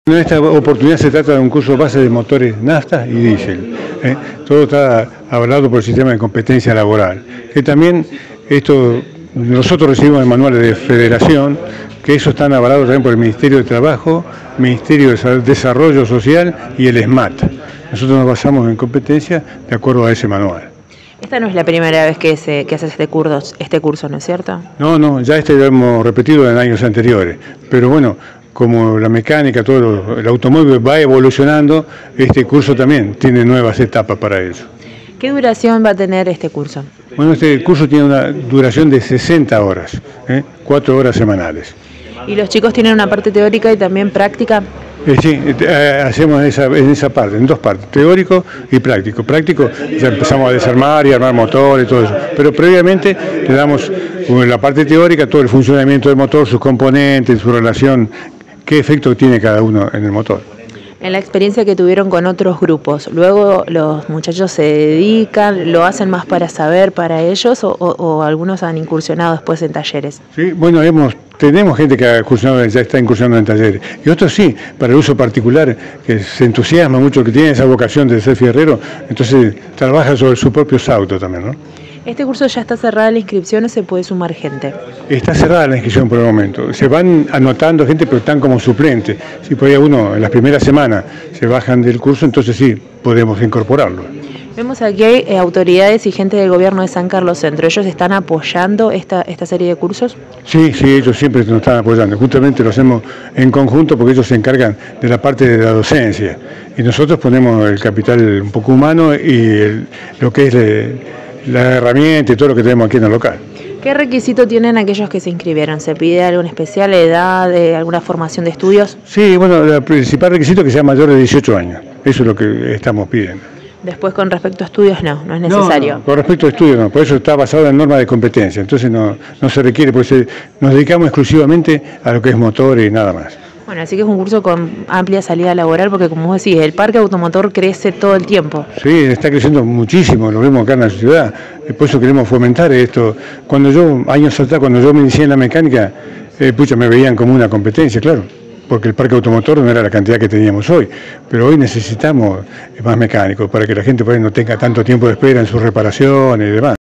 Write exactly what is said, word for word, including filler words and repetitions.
En esta oportunidad se trata de un curso base de motores nafta y diésel. ¿eh? Todo está avalado por el sistema de competencia laboral. Que también esto nosotros recibimos en manuales de federación, que esos están avalados también por el Ministerio de Trabajo, Ministerio de Desarrollo Social y el ESMAT. Nosotros nos basamos en competencia de acuerdo a ese manual. Esta no es la primera vez que, se, que haces este curso, este curso, ¿no es cierto? No, no, ya este lo hemos repetido en años anteriores. Pero bueno, como la mecánica, todo lo, el automóvil va evolucionando, este curso también tiene nuevas etapas para eso. ¿Qué duración va a tener este curso? Bueno, este curso tiene una duración de sesenta horas, ¿eh? cuatro horas semanales. ¿Y los chicos tienen una parte teórica y también práctica? Eh, sí, eh, hacemos esa, en esa parte, en dos partes, teórico y práctico. Práctico, ya empezamos a desarmar y armar motores y todo eso, pero previamente le damos en la parte teórica todo el funcionamiento del motor, sus componentes, su relación, qué efecto tiene cada uno en el motor. En la experiencia que tuvieron con otros grupos, luego los muchachos se dedican, lo hacen más para saber para ellos o, o, o algunos han incursionado después en talleres. Sí, bueno, hemos, tenemos gente que ha incursionado, ya está incursionando en talleres, y otros sí, para el uso particular, que se entusiasma mucho, que tiene esa vocación de ser fierrero, entonces trabaja sobre sus propios autos también, ¿no? ¿Este curso ya está cerrada la inscripción o se puede sumar gente? Está cerrada la inscripción por el momento. Se van anotando gente, pero están como suplentes. Si por ahí uno en las primeras semanas se bajan del curso, entonces sí, podemos incorporarlo. Vemos aquí hay eh, autoridades y gente del gobierno de San Carlos Centro. ¿Ellos están apoyando esta, esta serie de cursos? Sí, sí, ellos siempre nos están apoyando. Justamente lo hacemos en conjunto porque ellos se encargan de la parte de la docencia. Y nosotros ponemos el capital un poco humano y el, lo que es... El, la herramienta y todo lo que tenemos aquí en el local. ¿Qué requisito tienen aquellos que se inscribieron? ¿Se pide algo especial, edad, de alguna formación de estudios? Sí, bueno, el principal requisito es que sea mayor de dieciocho años. Eso es lo que estamos pidiendo. Después, con respecto a estudios, no, no es necesario. No, no, con respecto a estudios, no, por eso está basado en normas de competencia. Entonces no, no se requiere, porque se, nos dedicamos exclusivamente a lo que es motor y nada más. Bueno, así que es un curso con amplia salida laboral, porque como vos decís, el parque automotor crece todo el tiempo. Sí, está creciendo muchísimo, lo vemos acá en la ciudad, por eso queremos fomentar esto. Cuando yo, años atrás, cuando yo me inicié en la mecánica, eh, pucha, me veían como una competencia, claro, porque el parque automotor no era la cantidad que teníamos hoy, pero hoy necesitamos más mecánicos para que la gente por ahí no tenga tanto tiempo de espera en sus reparaciones y demás.